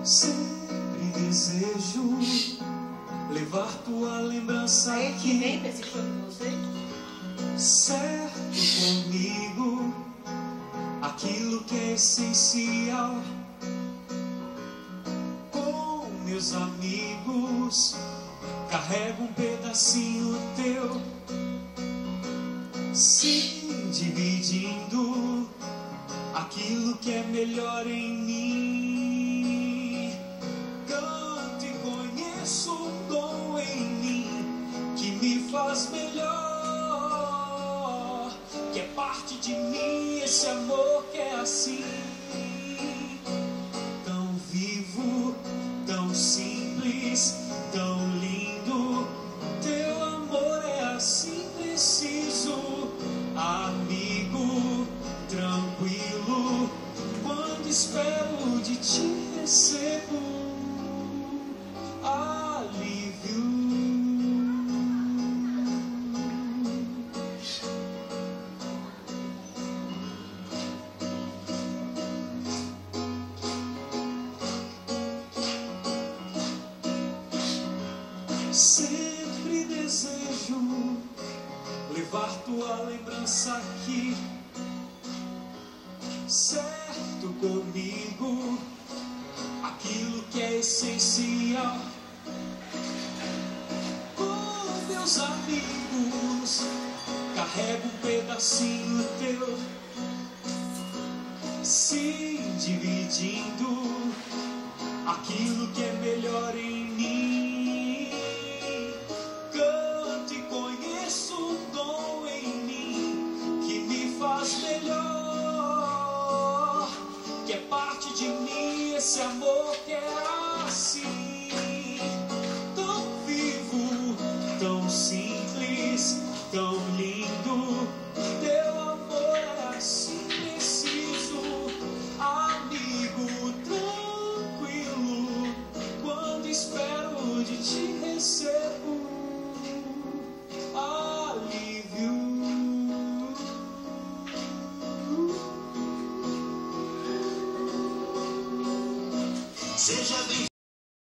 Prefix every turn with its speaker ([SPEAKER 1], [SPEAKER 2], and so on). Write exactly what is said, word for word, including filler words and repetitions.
[SPEAKER 1] Sempre desejo levar tua lembrança
[SPEAKER 2] Aí
[SPEAKER 1] aqui,
[SPEAKER 2] que vem pra esse show com você?
[SPEAKER 1] certo comigo, aquilo que é essencial. Com meus amigos, carrego um pedacinho teu, se dividindo aquilo que é melhor em mim. Canto e conheço um dom em mim que me faz melhor, que é parte de mim, esse amor que é assim, tão vivo, tão simples, tão lindo. Teu amor é assim preciso, amigo, tranquilo. Quando espero de ti recebo alívio. Sempre desejo levar tua lembrança aqui, certo comigo, aquilo que é essencial. Com meus amigos, carrego um pedacinho teu, se dividindo aquilo que é melhor em mim. Canto e conheço um dom em mim que me faz melhor, que é parte de mim, esse amor que é assim, tão vivo, tão simples, tão lindo. Teu amor é assim preciso, amigo, tranquilo. Quando espero de ti recebo alívio. Seja bem